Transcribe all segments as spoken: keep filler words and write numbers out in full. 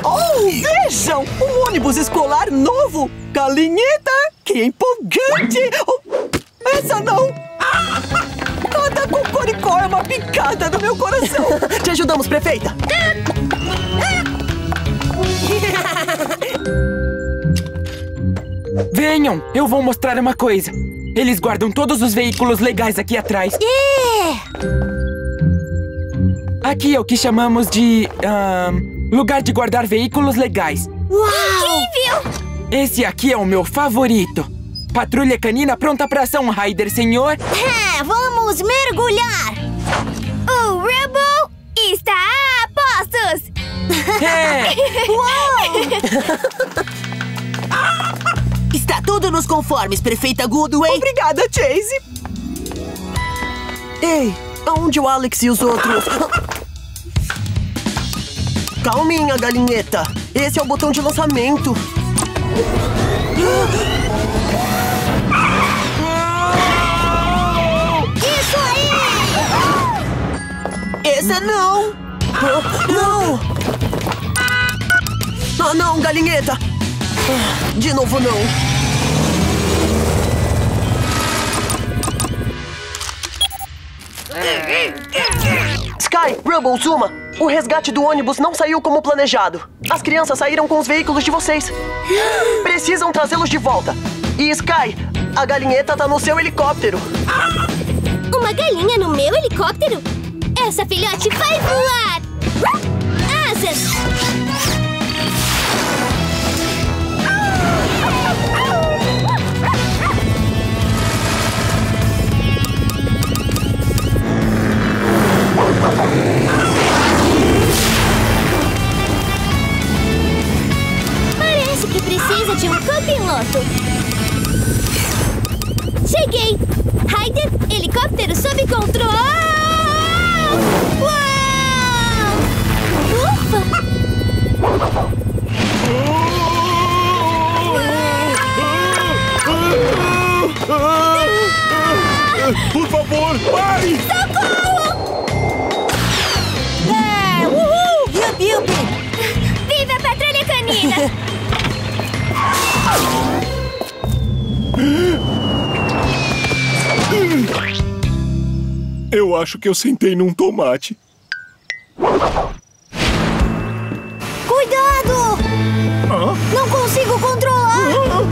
Oh, vejam! Um ônibus escolar novo! Galinheta! Que empolgante! Oh, essa não! Cada cocoricó é uma picada no meu coração! Te ajudamos, prefeita! Venham, eu vou mostrar uma coisa. Eles guardam todos os veículos legais aqui atrás. Yeah! Aqui é o que chamamos de... Um, lugar de guardar veículos legais. Uau! Incrível! Esse aqui é o meu favorito. Patrulha canina pronta pra ação, Ryder, senhor. É, vamos mergulhar! O Rubble está a postos! É! Uau! Está tudo nos conformes, prefeita Goodway. Obrigada, Chase! Ei, aonde o Alex e os outros? Calminha, galinheta. Esse é o botão de lançamento. Isso aí! Esse não! Não! Ah, não, galinheta! De novo, não. Sky, Rubble, Zuma, o resgate do ônibus não saiu como planejado. As crianças saíram com os veículos de vocês. Precisam trazê-los de volta. E Sky, a galinheta tá no seu helicóptero. Uma galinha no meu helicóptero? Essa filhote vai voar! Asas! Parece que precisa de um copiloto. Cheguei! Ryder, helicóptero sob controle! Uau! Ufa! Por favor, pare! Socorro! É, uhul! Yup, yup! Viva a patrulha canina! Eu acho que eu sentei num tomate. Cuidado! Hã? Não consigo controlar!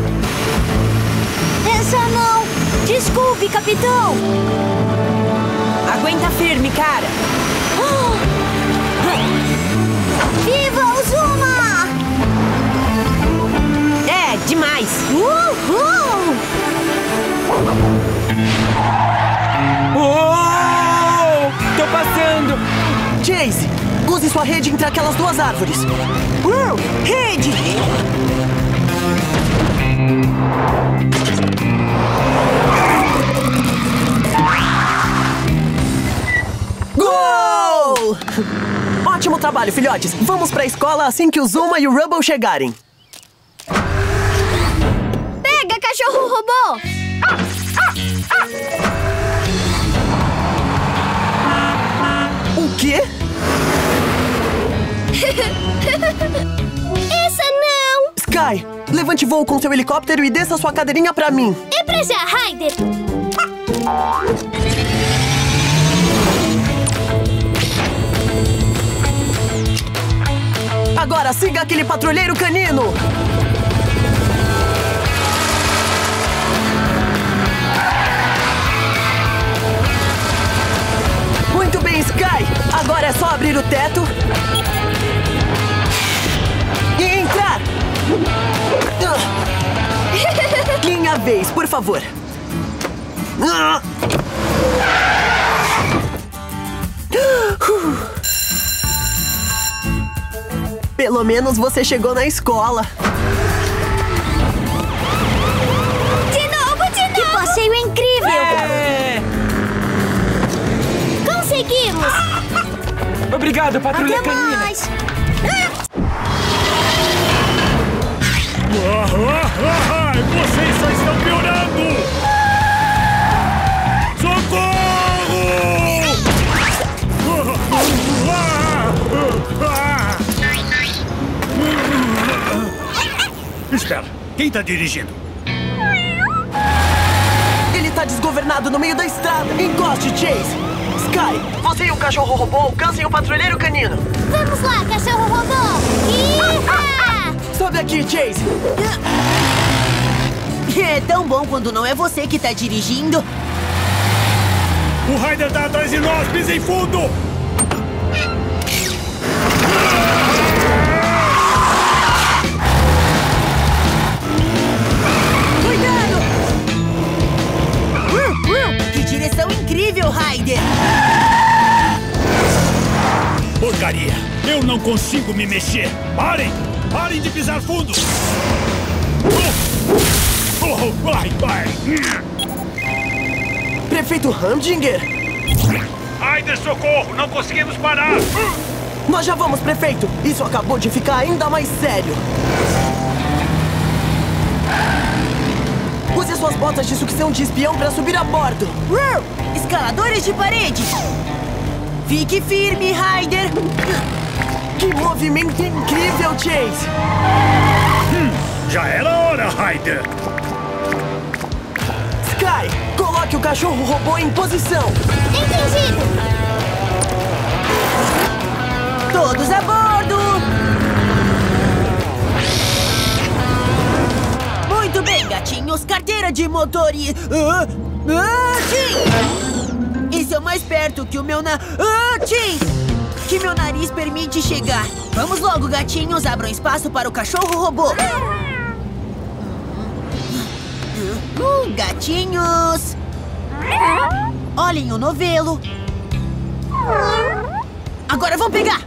Essa não! Desculpe, capitão! Aguenta firme, cara! Viva o Zuma! É, demais! Uhul! Oh! Tô passando! Chase, use sua rede entre aquelas duas árvores. Uh, rede! Gol! Ótimo trabalho, filhotes. Vamos pra escola assim que o Zuma e o Rubble chegarem. Pega, cachorro robô! O quê? Essa não! Sky, levante voo com seu helicóptero e desça sua cadeirinha pra mim. É pra já, Ryder! Agora siga aquele patrulheiro canino. Muito bem, Sky. Agora é só abrir o teto e entrar. Minha vez, por favor. Pelo menos você chegou na escola. De novo, de novo! Que passeio incrível! É! Conseguimos! Obrigado, patrulha Até canina. mais! Ah, ah, ah, ah, vocês só estão piorando! Socorro! Ah, ah, ah, ah. Quem tá dirigindo? Ele tá desgovernado no meio da estrada. Encoste, Chase. Sky, você e o cachorro robô alcancem o patrulheiro canino. Vamos lá, cachorro robô! Iha! Sobe aqui, Chase. É tão bom quando não é você que tá dirigindo. O Ryder tá atrás de nós! Pisem fundo! Cuidado! Uh, uh, que direção incrível, Ryder! Porcaria! Eu não consigo me mexer! Parem! Parem de pisar fundo! Oh, oh, vai, vai! Prefeito Hamdinger? Ryder, socorro! Não conseguimos parar! Nós já vamos, prefeito! Isso acabou de ficar ainda mais sério! Use suas botas de sucção de espião para subir a bordo! Uh, escaladores de parede! Fique firme, Ryder! Que movimento incrível, Chase! Hum, já era hora, Ryder! Sky, coloque o cachorro robô em posição! Entendido! Todos a bordo! Muito bem, gatinhos. Carteira de motor e... Ah, ah, sim! Isso é mais perto que o meu na... Ah, sim! Que meu nariz permite chegar. Vamos logo, gatinhos. Abram espaço para o cachorro robô. Uh, gatinhos! Olhem o novelo. Agora vão pegar!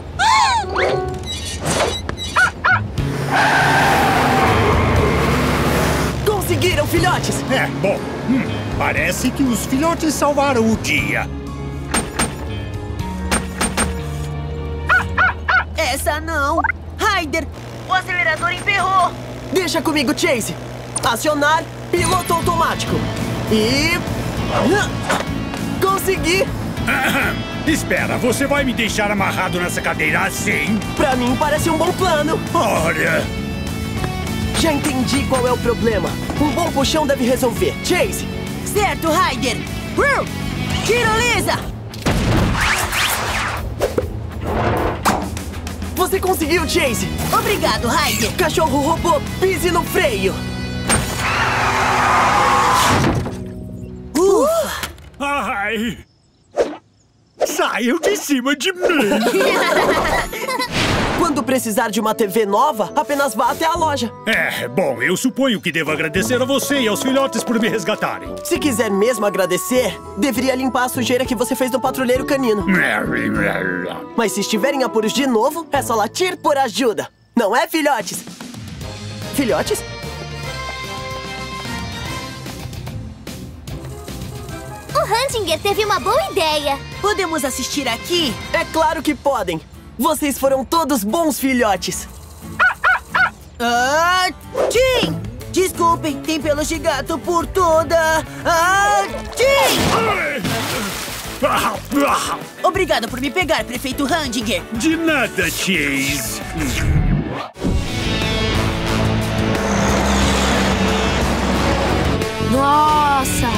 Conseguiram, filhotes! É, bom, hum, parece que os filhotes salvaram o dia. Essa não! Ryder, o acelerador emperrou! Deixa comigo, Chase! Acionar piloto automático! E... consegui! Espera, você vai me deixar amarrado nessa cadeira assim? Pra mim parece um bom plano! Olha! Já entendi qual é o problema. Um bom puxão deve resolver. Chase! Certo, Ryder! Uh, tirolesa! Você conseguiu, Chase! Obrigado, Ryder! Cachorro robô, pise no freio! Ufa! Ai! Saiam de cima de mim! Quando precisar de uma T V nova, apenas vá até a loja. É, bom, eu suponho que devo agradecer a você e aos filhotes por me resgatarem. Se quiser mesmo agradecer, deveria limpar a sujeira que você fez no patrulheiro canino. Mas se estiver em apuros de novo, é só latir por ajuda. Não é, filhotes? Filhotes? O Hamdinger teve uma boa ideia. Podemos assistir aqui? É claro que podem. Vocês foram todos bons filhotes. Ah, Tim! Desculpem, tem pelos de gato por toda... Ah, Tim! Obrigado por me pegar, prefeito Hamdinger. De nada, Chase. Nossa!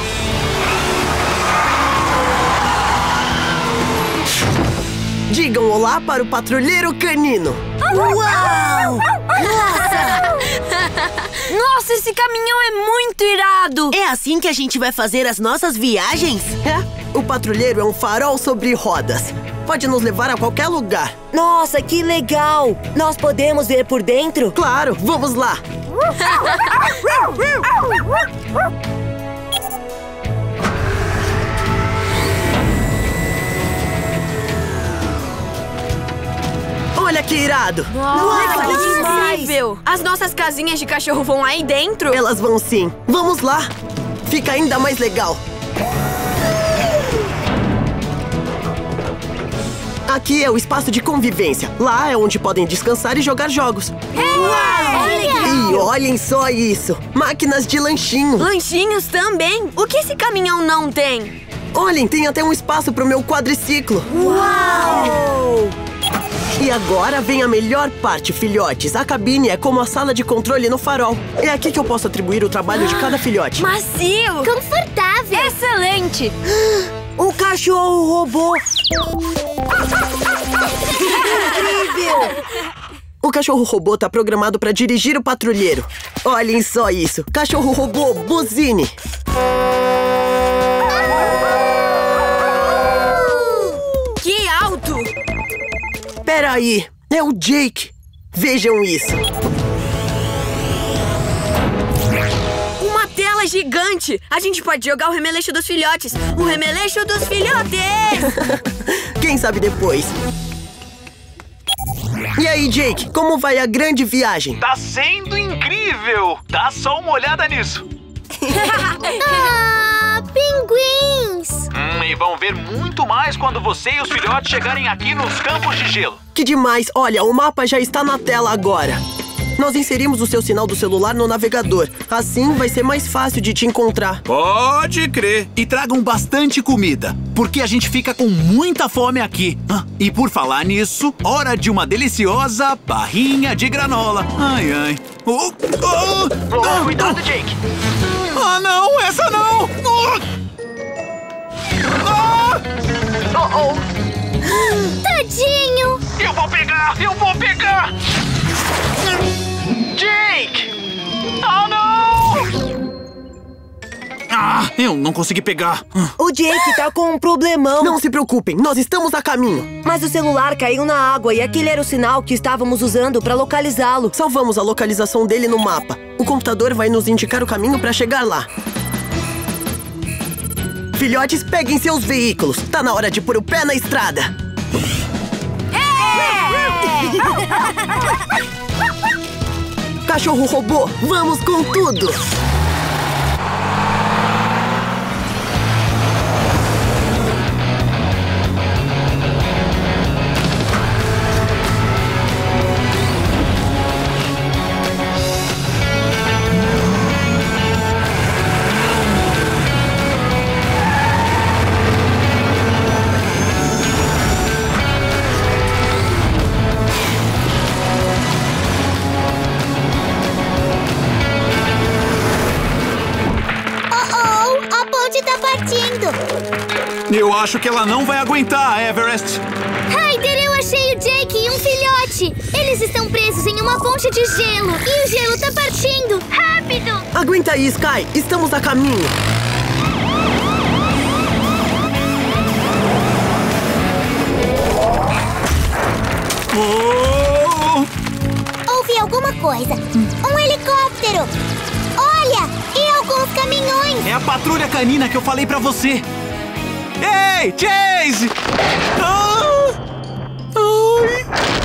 Digam olá para o patrulheiro canino. Uau! Nossa! Nossa, esse caminhão é muito irado! É assim que a gente vai fazer as nossas viagens? É, o patrulheiro é um farol sobre rodas. Pode nos levar a qualquer lugar. Nossa, que legal! Nós podemos ver por dentro? Claro, vamos lá. Olha que irado! Nossa, que que demais! incrível! As nossas casinhas de cachorro vão aí dentro? Elas vão sim. Vamos lá. Fica ainda mais legal. Aqui é o espaço de convivência. Lá é onde podem descansar e jogar jogos. Uau! E olhem só isso. Máquinas de lanchinho. Lanchinhos também? O que esse caminhão não tem? Olhem, tem até um espaço para o meu quadriciclo. Uau! E agora vem a melhor parte, filhotes. A cabine é como a sala de controle no farol. É aqui que eu posso atribuir o trabalho de cada filhote. Macio! Confortável. Excelente! Um cachorro robô! Incrível! O cachorro robô tá programado para dirigir o patrulheiro. Olhem só isso. Cachorro robô, buzine. Que alto! Peraí, é o Jake. Vejam isso. Uma tela gigante! A gente pode jogar o remeleixo dos filhotes! O remeleixo dos filhotes! Quem sabe depois. E aí, Jake, como vai a grande viagem? Tá sendo incrível! Dá só uma olhada nisso. Ah, pinguins. Hum, e vão ver muito mais quando você e os filhotes chegarem aqui nos campos de gelo. Que demais! Olha, o mapa já está na tela agora. Nós inserimos o seu sinal do celular no navegador. Assim vai ser mais fácil de te encontrar. Pode crer. E tragam bastante comida, porque a gente fica com muita fome aqui. Ah, e por falar nisso, hora de uma deliciosa barrinha de granola. Ai, ai. Oh, oh, Oh, cuidado, Jake! ah, não, essa não! Oh. Ah. Oh, oh. Tadinho. Eu vou pegar! Eu vou pegar! Jake! Oh, não! Ah, eu não consegui pegar. O Jake tá com um problemão. Não se preocupem, nós estamos a caminho. Mas o celular caiu na água e aquele era o sinal que estávamos usando para localizá-lo. Salvamos a localização dele no mapa. O computador vai nos indicar o caminho para chegar lá. Filhotes, peguem seus veículos. Tá na hora de pôr o pé na estrada. Cachorro robô, vamos com tudo! Eu acho que ela não vai aguentar, Everest. Ryder, eu achei o Jake e um filhote. Eles estão presos em uma ponte de gelo. E o gelo tá partindo. Rápido! Aguenta aí, Sky. Estamos a caminho. Oh! Ouvi alguma coisa. Um helicóptero. Olha! E alguns caminhões. É a patrulha canina que eu falei pra você. Ei, Chase! Ah! Ai!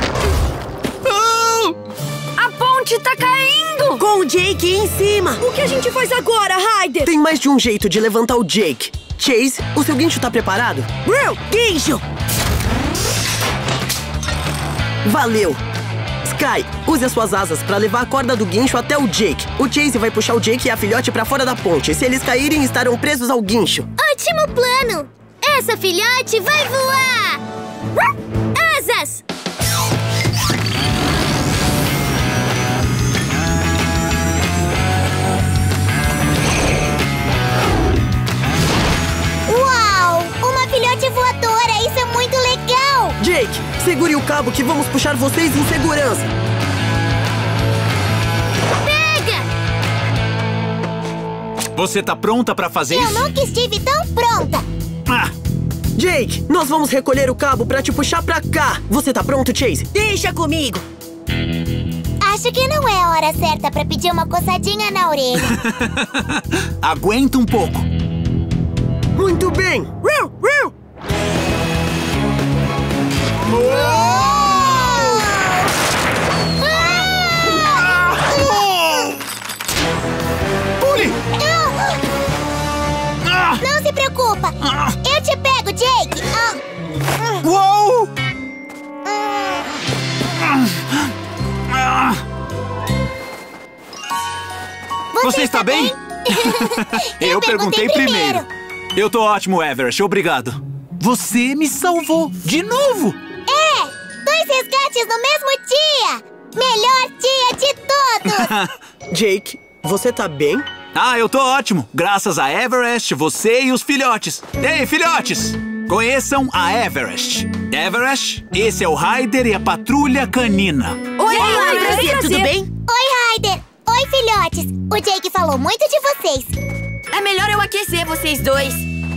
Ah! A ponte tá caindo! Com o Jake em cima. O que a gente faz agora, Ryder? Tem mais de um jeito de levantar o Jake. Chase, o seu guincho tá preparado? Will, guincho! Valeu! Sky, use as suas asas pra levar a corda do guincho até o Jake. O Chase vai puxar o Jake e a filhote pra fora da ponte. Se eles caírem, estarão presos ao guincho. Ótimo plano! Essa filhote vai voar! Asas! Uau! Uma filhote voadora! Isso é muito legal! Jake, segure o cabo que vamos puxar vocês em segurança. Pega! Você tá pronta pra fazer Eu isso? nunca estive tão pronta! Ah! Jake, nós vamos recolher o cabo pra te puxar pra cá. Você tá pronto, Chase? Deixa comigo. Acho que não é a hora certa pra pedir uma coçadinha na orelha. Aguenta um pouco. Muito bem! Will, Will! Pule! Ah! Não se preocupa! Eu te pego, Jake! Ah, Uou! Ah! Você está bem? Eu perguntei primeiro. Eu tô ótimo, Everest. Obrigado. Você me salvou de novo. É! Dois Dois resgates no mesmo dia! Melhor dia de todos! Jake, você tá bem? Ah, eu tô ótimo. Graças a Everest, você e os filhotes. Ei, filhotes! Conheçam a Everest. Everest, esse é o Ryder e a patrulha canina. Oi, Oi, prazer, prazer, tudo bem? Oi, Ryder! Oi, filhotes! O Jake falou muito de vocês. É melhor eu aquecer vocês dois.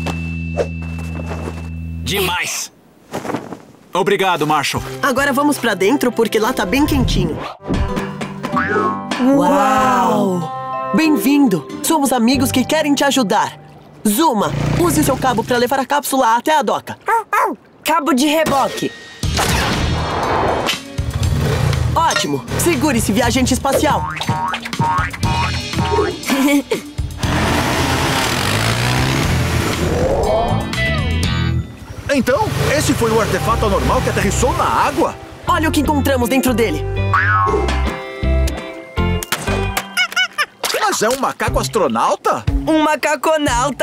Demais. Obrigado, Marshall. Agora vamos pra dentro porque lá tá bem quentinho. Uau! Bem-vindo! Somos amigos que querem te ajudar. Zuma, use seu cabo para levar a cápsula até a doca. Cabo de reboque. Ótimo! Segure-se, viajante espacial. Então, esse foi o artefato anormal que aterrissou na água? Olha o que encontramos dentro dele. Mas é um macaco astronauta? Um macaconauta.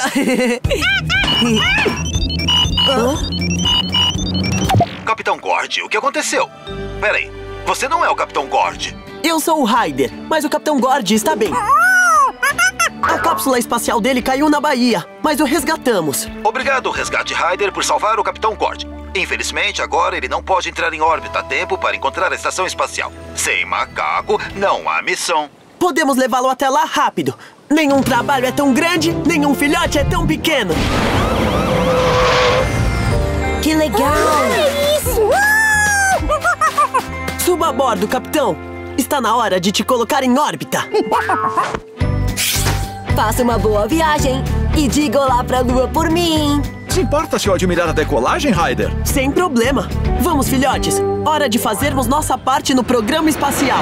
Capitão Gord, o que aconteceu? Peraí, você não é o Capitão Gord. Eu sou o Ryder, mas o Capitão Gord está bem. A cápsula espacial dele caiu na Bahia, mas o resgatamos. Obrigado, Resgate Ryder, por salvar o Capitão Gord. Infelizmente, agora ele não pode entrar em órbita a tempo para encontrar a estação espacial. Sem macaco, não há missão. Podemos levá-lo até lá rápido. Nenhum trabalho é tão grande, nenhum filhote é tão pequeno. Que legal! Olha isso! Suba a bordo, capitão. Está na hora de te colocar em órbita. Faça uma boa viagem e diga olá pra lua por mim. Se importa se eu admirar a decolagem, Ryder? Sem problema. Vamos, filhotes. Hora de fazermos nossa parte no programa espacial.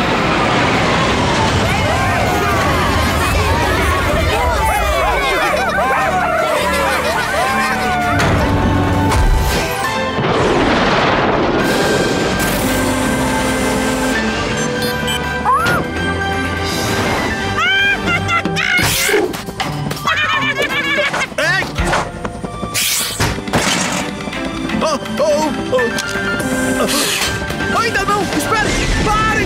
Oh, oh. Ainda não! Esperem! Parem!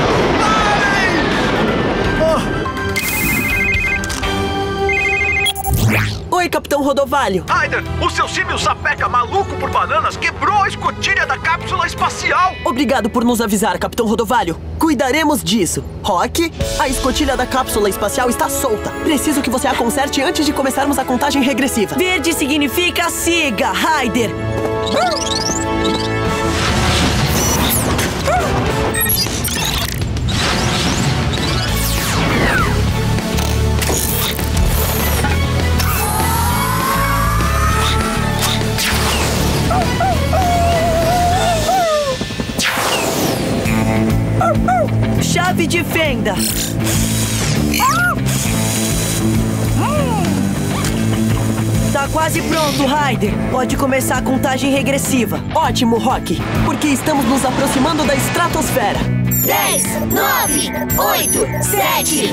Parem! Oh. Oi, Capitão Rodovalho. Ryder, o seu símio sapeca maluco por bananas quebrou a escotilha da cápsula espacial! Obrigado por nos avisar, Capitão Rodovalho. Cuidaremos disso. Rock, a escotilha da cápsula espacial está solta. Preciso que você a conserte antes de começarmos a contagem regressiva. Verde significa siga, Ryder. Chave de fenda. Tá quase pronto, Ryder. Pode começar a contagem regressiva. Ótimo, Rock, porque estamos nos aproximando da estratosfera. dez, nove, oito, sete.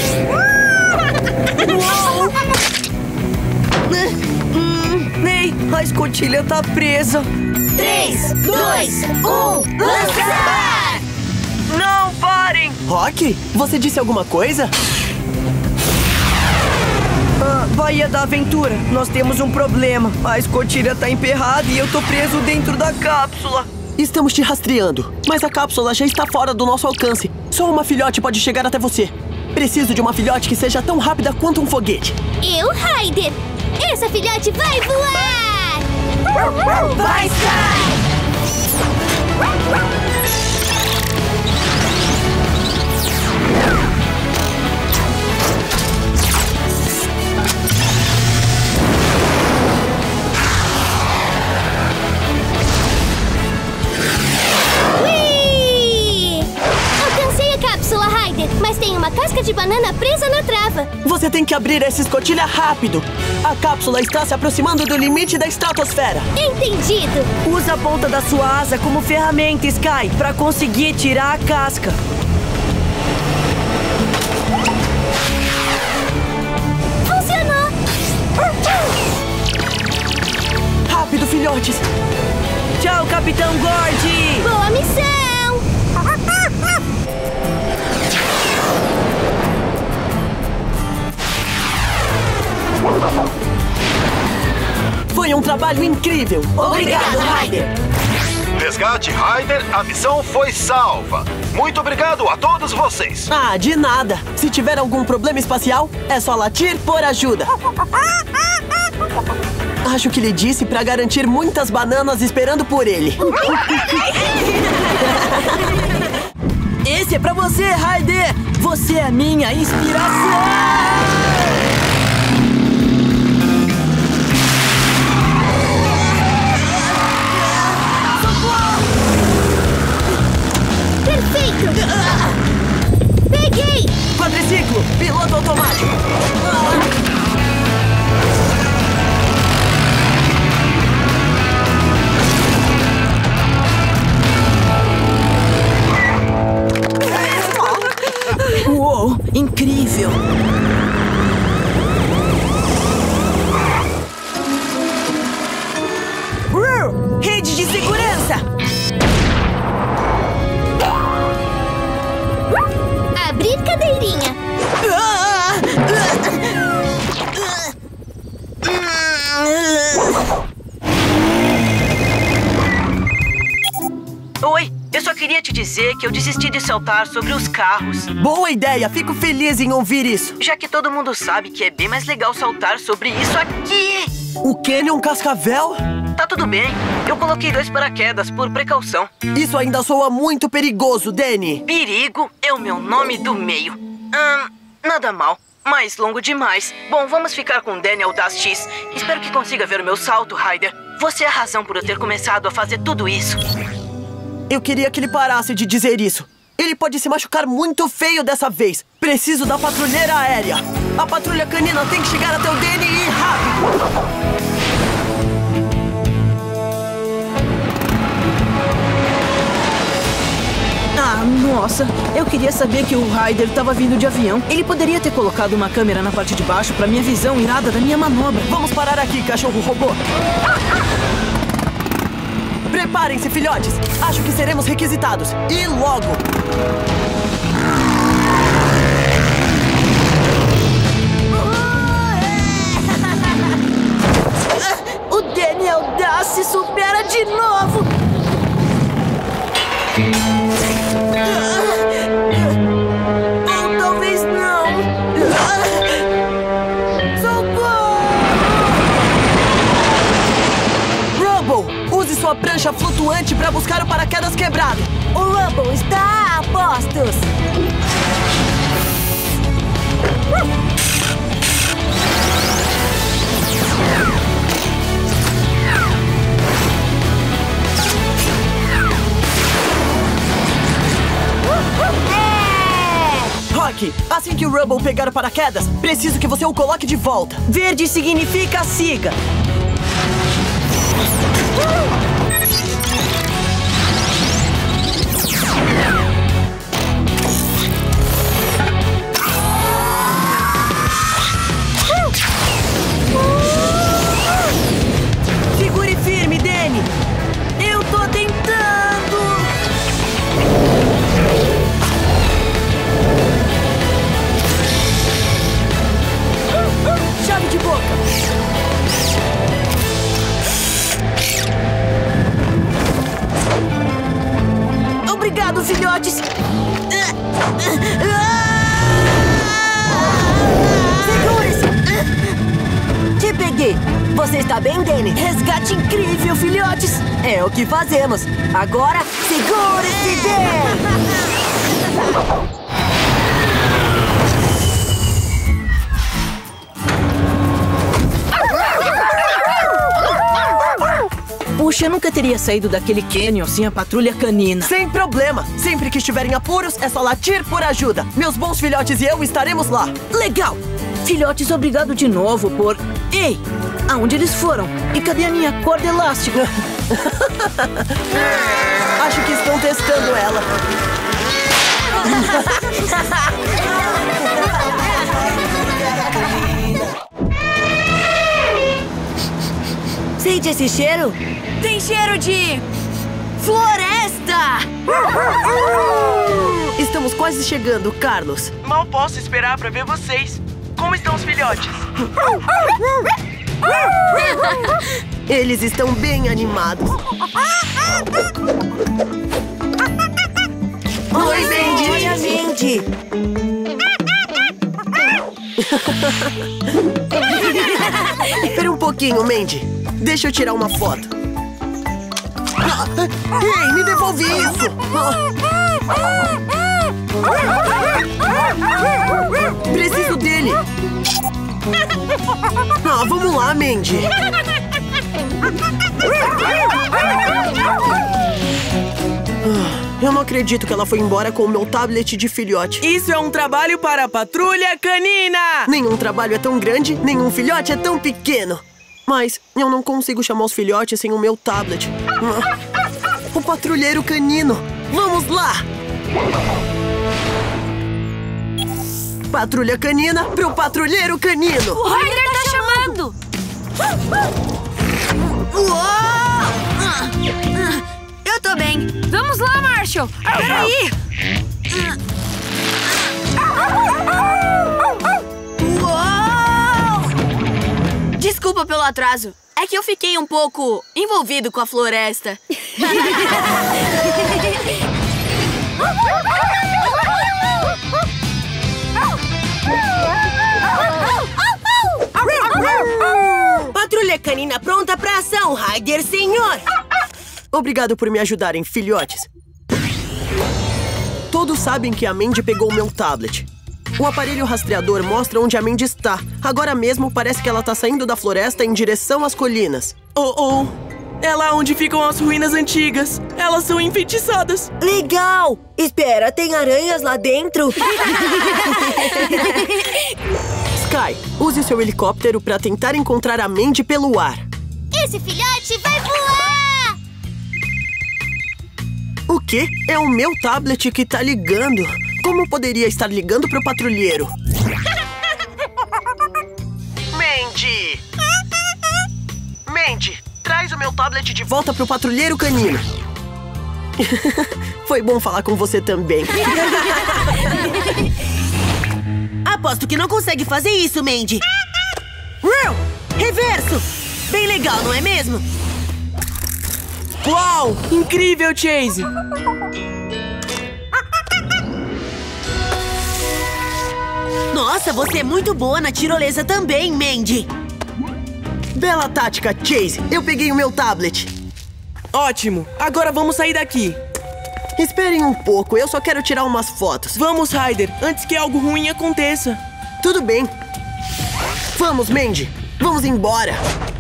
Ney, a escotilha tá presa. três, dois, um, lançar! Não, parem! Rock, você disse alguma coisa? Ah, Baía da Aventura, nós temos um problema. A escotilha tá emperrada e eu tô preso dentro da cápsula. Estamos te rastreando, mas a cápsula já está fora do nosso alcance. Só uma filhote pode chegar até você. Preciso de uma filhote que seja tão rápida quanto um foguete. Eu, Ryder! Essa filhote vai voar! Vai, Sky! Ui! Alcancei a cápsula, Ryder, mas tem uma casca de banana presa na trava. Você tem que abrir essa escotilha rápido. A cápsula está se aproximando do limite da estratosfera. Entendido! Usa a ponta da sua asa como ferramenta, Sky, pra conseguir tirar a casca. Funcionou! Rápido, filhotes. Tchau, Capitão Gord! Boa missão! Foi um trabalho incrível! Obrigado, Ryder! Resgate Ryder, a missão foi salva. Muito obrigado a todos vocês. Ah, de nada! Se tiver algum problema espacial, é só latir por ajuda. Acho que ele disse pra garantir muitas bananas esperando por ele. Esse é pra você, Ryder! Você é a minha inspiração! Perfeito! Peguei! Quadriciclo, piloto automático. Uou, incrível! Uh, rede de segurança! Abrir cadeirinha. Oi, eu só queria te dizer que eu desisti de saltar sobre os carros. Boa ideia, fico feliz em ouvir isso. Já que todo mundo sabe que é bem mais legal saltar sobre isso aqui. O Canyon Cascavel? Tá tudo bem, eu coloquei dois paraquedas por precaução. Isso ainda soa muito perigoso, Danny. Perigo é o meu nome do meio. Hum, nada mal, mas longo demais. Bom, vamos ficar com Danny Audaz X. Espero que consiga ver o meu salto, Ryder. Você é a razão por eu ter começado a fazer tudo isso. Eu queria que ele parasse de dizer isso. Ele pode se machucar muito feio dessa vez. Preciso da patrulheira aérea. A patrulha canina tem que chegar até o Danny e rápido. Ah, nossa! Eu queria saber que o Ryder estava vindo de avião. Ele poderia ter colocado uma câmera na parte de baixo para minha visão irada da minha manobra. Vamos parar aqui, cachorro robô. Preparem-se, filhotes. Acho que seremos requisitados. E logo. O Danny Audaz se supera de novo! Ou talvez não. Socorro! Rubble, use sua prancha flutuante para buscar o paraquedas quebrado. O Rubble está a postos. Rocky, assim que o Rubble pegar o paraquedas, preciso que você o coloque de volta. Verde significa siga. Segure firme, Danny! Eu tô tentando! Chave de boca! Obrigado, filhotes! Segure-se! Te peguei! Você está bem, Danny? Resgate incrível, filhotes! É o que fazemos! Agora, segure-se, Danny! Puxa, eu nunca teria saído daquele canyon sem a patrulha canina. Sem problema. Sempre que estiverem apuros, é só latir por ajuda. Meus bons filhotes e eu estaremos lá. Legal! Filhotes, obrigado de novo por... Ei! Aonde eles foram? E cadê a minha corda elástica? Acho que estão testando ela. Sente esse cheiro? Tem cheiro de... floresta! Estamos quase chegando, Carlos. Mal posso esperar pra ver vocês. Como estão os filhotes? Eles estão bem animados. Oi, Mandy! Olha, Mandy! Espera um pouquinho, Mandy. Deixa eu tirar uma foto. Ei, me devolve isso! Preciso dele! Ah, vamos lá, Mandy! Eu não acredito que ela foi embora com o meu tablet de filhote. Isso é um trabalho para a Patrulha Canina! Nenhum trabalho é tão grande, nenhum filhote é tão pequeno. Mas eu não consigo chamar os filhotes sem o meu tablet. O patrulheiro canino! Vamos lá! Patrulha canina pro patrulheiro canino! O Ryder tá chamando! Eu tô bem. Vamos lá, Marshall. Peraí. Uou! Desculpa pelo atraso. É que eu fiquei um pouco envolvido com a floresta. Patrulha canina pronta pra ação, Ryder, senhor! Obrigado por me ajudarem, filhotes. Todos sabem que a Mandy pegou meu tablet. O aparelho rastreador mostra onde a Mandy está. Agora mesmo parece que ela está saindo da floresta em direção às colinas. Oh, oh! É lá onde ficam as ruínas antigas. Elas são enfeitiçadas. Legal! Espera, tem aranhas lá dentro? Sky, use seu helicóptero para tentar encontrar a Mandy pelo ar. Esse filhote vai voar! O quê? É o meu tablet que tá ligando. Como eu poderia estar ligando pro patrulheiro? Mandy! Mandy, traz o meu tablet de volta pro patrulheiro canino. Foi bom falar com você também. Aposto que não consegue fazer isso, Mandy. Reverso! Bem legal, não é mesmo? Uau! Incrível, Chase! Nossa, você é muito boa na tirolesa também, Mandy. Bela tática, Chase. Eu peguei o meu tablet. Ótimo! Agora vamos sair daqui. Esperem um pouco, eu só quero tirar umas fotos. Vamos, Ryder, antes que algo ruim aconteça. Tudo bem. Vamos, Mandy. Vamos embora.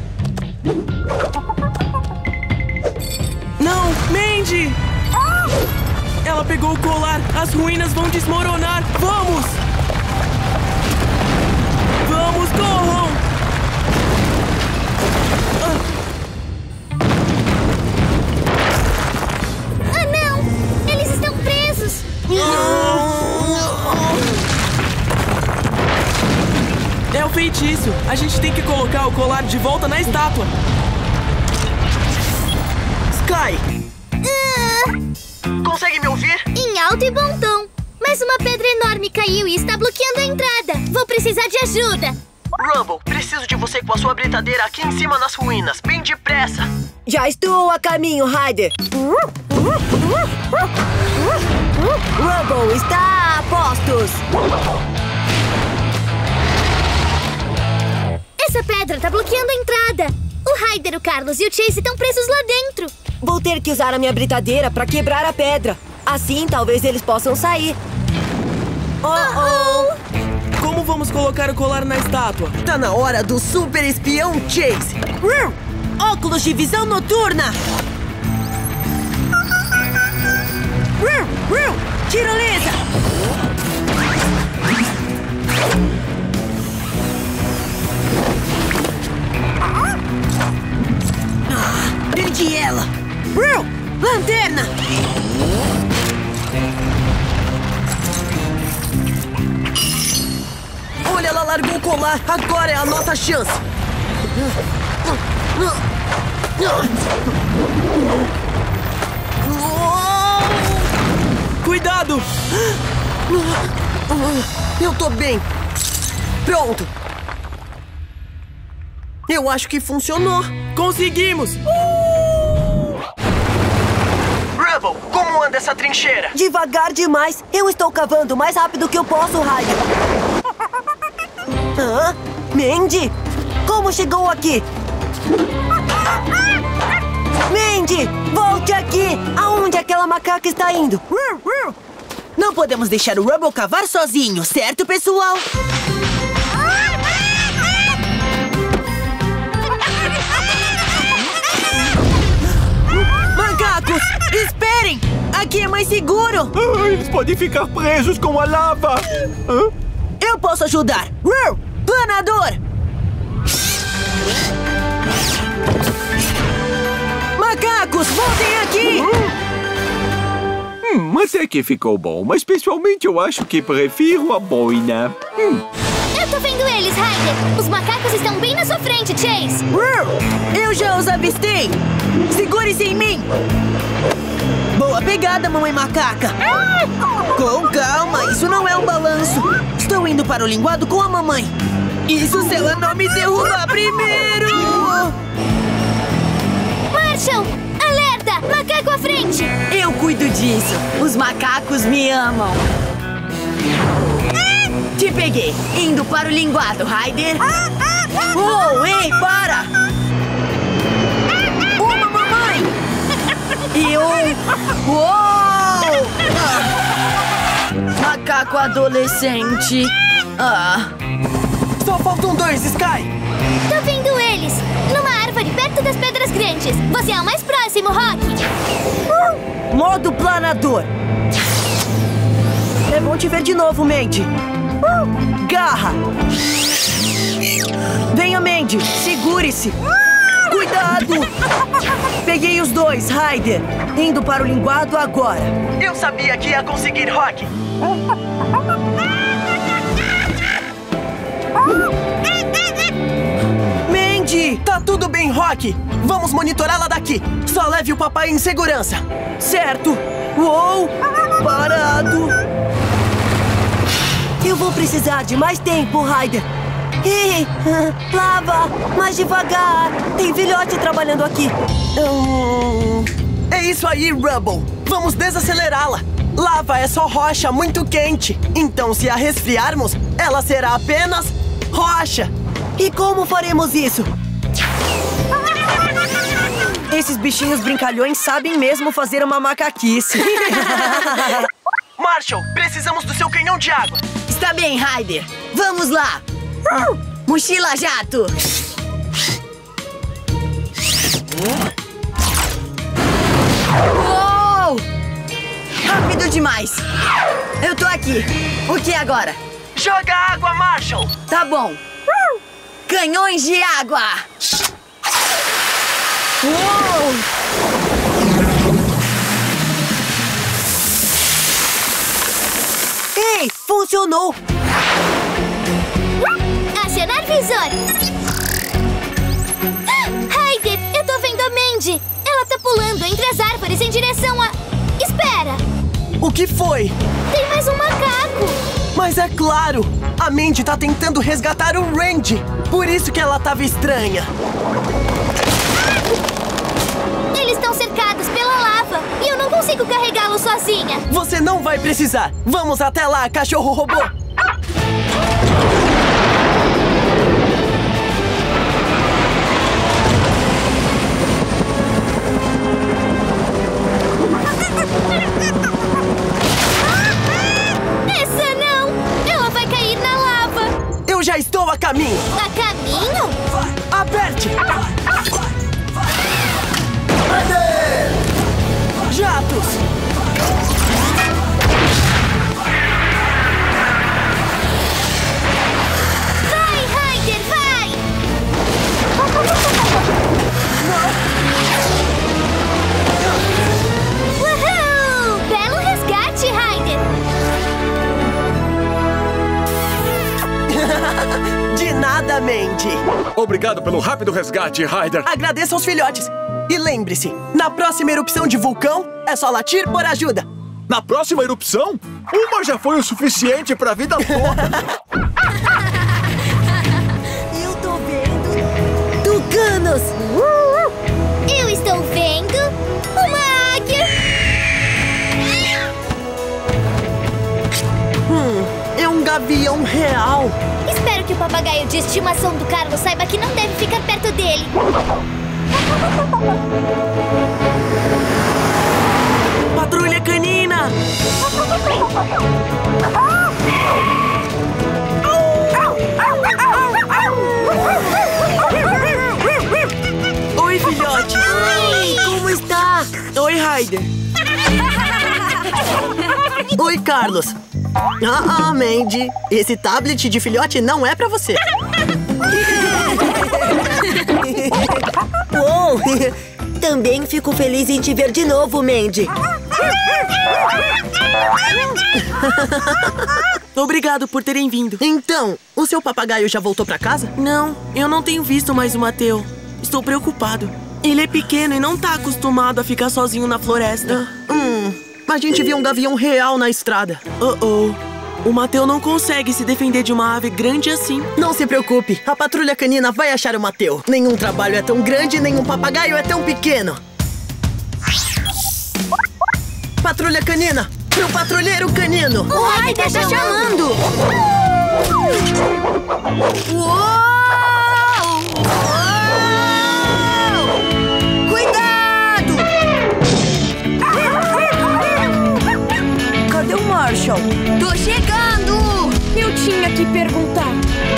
Não, Mandy! Ela pegou o colar. As ruínas vão desmoronar. Vamos! Vamos, corram! Ah, não! Eles estão presos! É o feitiço. A gente tem que colocar o colar de volta na estátua. Sky! Consegue me ouvir? Em alto e bom tom. Mas uma pedra enorme caiu e está bloqueando a entrada. Vou precisar de ajuda. Rumble, preciso de você com a sua britadeira aqui em cima nas ruínas. Bem depressa. Já estou a caminho, Ryder. Rumble está a postos. Essa pedra está bloqueando a entrada. O Ryder, o Carlos e o Chase estão presos lá dentro. Vou ter que usar a minha britadeira para quebrar a pedra. Assim, talvez eles possam sair. Oh, oh! Como vamos colocar o colar na estátua? Tá na hora do super espião Chase. Óculos de visão noturna. Tirolesa. Ah, perdi ela. Lanterna. Olha, ela largou o colar. Agora é a nossa chance. Cuidado! Eu tô bem. Pronto. Eu acho que funcionou. Conseguimos! Rubble, como anda essa trincheira? Devagar demais. Eu estou cavando o mais rápido que eu posso, Ryder. Hã? Mandy? Como chegou aqui? Mandy, volte aqui! Aonde aquela macaca está indo? Não podemos deixar o Rubble cavar sozinho, certo, pessoal? Macacos, esperem! Aqui é mais seguro! Ah, eles podem ficar presos com a lava! Hã? Eu posso ajudar! Rur, planador! Macacos, voltem aqui! Hum, até que ficou bom, mas pessoalmente eu acho que prefiro a boina. Hum. Eu tô vendo eles, Ryder! Os macacos estão bem na sua frente, Chase! Rur, eu já os avistei! Segure-se em mim! Boa pegada, mamãe macaca! Com calma, isso não é um balanço! Estou indo para o linguado com a mamãe! Isso se ela não me derrubar primeiro! Marshall! Alerta! Macaco à frente! Eu cuido disso. Os macacos me amam. Te peguei. Indo para o linguado, Ryder. Oh, ei, para! Uma, mamãe! E um... Uou! Macaco adolescente. Ah. Só faltam dois, Sky! Tô vendo eles! Numa árvore perto das pedras grandes! Você é o mais próximo, Rock! Uh, modo planador! É bom te ver de novo, Mandy! Uh, garra! Venha, Mandy! Segure-se! Cuidado! Peguei os dois, Ryder! Indo para o linguado agora! Eu sabia que ia conseguir, Rock! Mandy! Tá tudo bem, Rock! Vamos monitorá-la daqui! Só leve o papai em segurança! Certo! Uou! Parado! Eu vou precisar de mais tempo, Ryder! Ei! Lava! Mais devagar! Tem filhote trabalhando aqui! Hum, é isso aí, Rubble! Vamos desacelerá-la! Lava é só rocha muito quente! Então, se a resfriarmos, ela será apenas rocha! E como faremos isso? Esses bichinhos brincalhões sabem mesmo fazer uma macaquice. Marshall, precisamos do seu canhão de água. Está bem, Ryder. Vamos lá. Mochila jato. Uou! Rápido demais. Eu tô aqui. O que agora? Joga água, Marshall. Tá bom. Canhões de água! Uou! Ei, funcionou! Acionar visor! Ryder, eu tô vendo a Mandy! Ela tá pulando entre as árvores em direção a... Espera! O que foi? Tem mais um macaco! Mas é claro! A Mandy tá tentando resgatar o Randy! Por isso que ela tava estranha! Eles estão cercados pela lava! E eu não consigo carregá-lo sozinha! Você não vai precisar! Vamos até lá, cachorro robô! Essa não! Ela vai cair na lava! Eu já estou a caminho! A caminho? Aperte! Jatos! nada, Mandy. Obrigado pelo rápido resgate, Ryder. Agradeça aos filhotes. E lembre-se, na próxima erupção de vulcão, é só latir por ajuda. Na próxima erupção? Uma já foi o suficiente pra vida toda. Eu tô vendo tucanos. Eu estou vendo uma águia. Hum, é um gavião real. Espero que o papagaio de estimação do Carlos saiba que não deve ficar perto dele. Patrulha canina! Oi, filhote! Oi! Como está? Oi, Ryder! Oi, Carlos. Ah, ah, Mandy. Esse tablet de filhote não é pra você. Uou! Também fico feliz em te ver de novo, Mandy. Obrigado por terem vindo. Então, o seu papagaio já voltou pra casa? Não, eu não tenho visto mais o Mateu. Estou preocupado. Ele é pequeno e não tá acostumado a ficar sozinho na floresta. Hum, a gente viu um gavião real na estrada. Oh, oh. O Mateu não consegue se defender de uma ave grande assim. Não se preocupe, a patrulha canina vai achar o Mateu. Nenhum trabalho é tão grande, nenhum papagaio é tão pequeno. Patrulha canina, pro patrulheiro canino. O Ryder tá chamando. Uou! Cuidado! Cadê o Marshall? Tô chegando. Eu tinha que perguntar.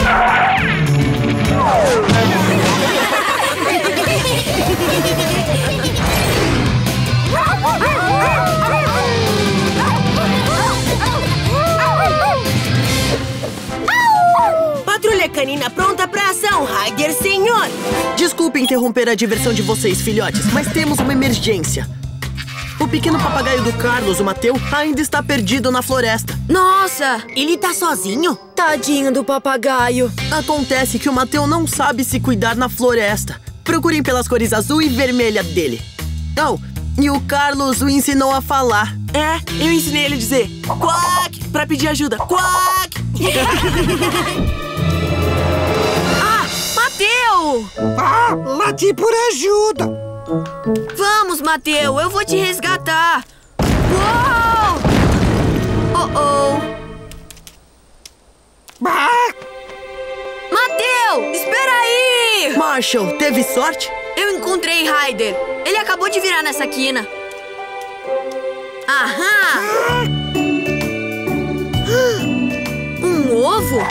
Patrulha canina pronta pra ação, Ryder, senhor! Desculpe interromper a diversão de vocês, filhotes, mas temos uma emergência. O pequeno papagaio do Carlos, o Mateu, ainda está perdido na floresta. Nossa! Ele tá sozinho? Tadinho do papagaio. Acontece que o Mateu não sabe se cuidar na floresta. Procurem pelas cores azul e vermelha dele. Oh, e o Carlos o ensinou a falar. É, eu ensinei ele a dizer quack pra pedir ajuda. Quack! Ah, Mateu! Ah, lati por ajuda. Vamos, Mateu, eu vou te resgatar. Uou! Oh, oh. Ah. Mateu, espera aí! Marshall, teve sorte? Eu encontrei Ryder. Ele acabou de virar nessa quina. Aham! Um ovo?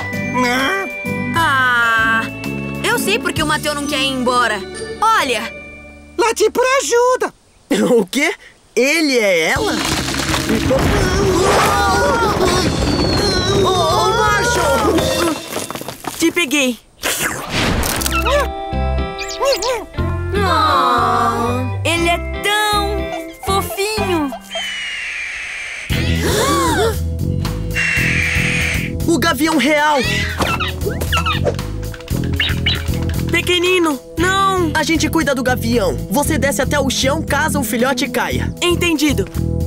Ah! Eu sei porque o Mateu não quer ir embora. Olha! Lati por ajuda. O quê? Ele é ela? Oh, Marshall! Te peguei. Oh, ele é tão fofinho. O gavião real! Pequenino, não! A gente cuida do gavião. Você desce até o chão caso o filhote caia. Entendido.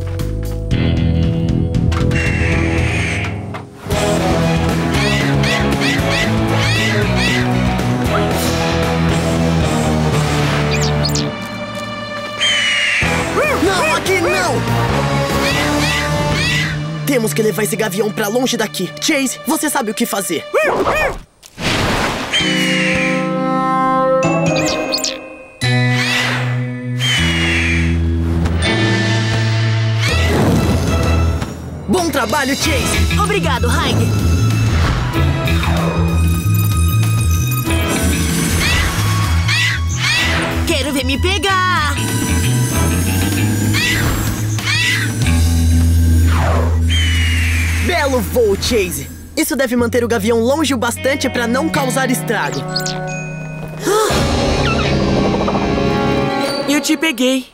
Não, aqui não! Temos que levar esse gavião pra longe daqui. Chase, você sabe o que fazer. Bom trabalho, Chase! Obrigado, Ryder. Quero ver me pegar. Belo voo, Chase! Isso deve manter o gavião longe o bastante para não causar estrago. Eu te peguei.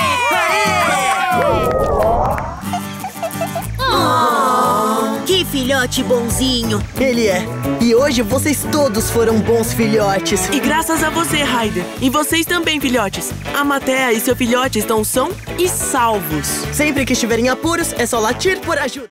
Oh, que filhote! filhote bonzinho. Ele é. E hoje vocês todos foram bons filhotes. E graças a você, Ryder. E vocês também, filhotes. A Matea e seu filhote estão são e salvos. Sempre que estiverem em apuros, é só latir por ajuda.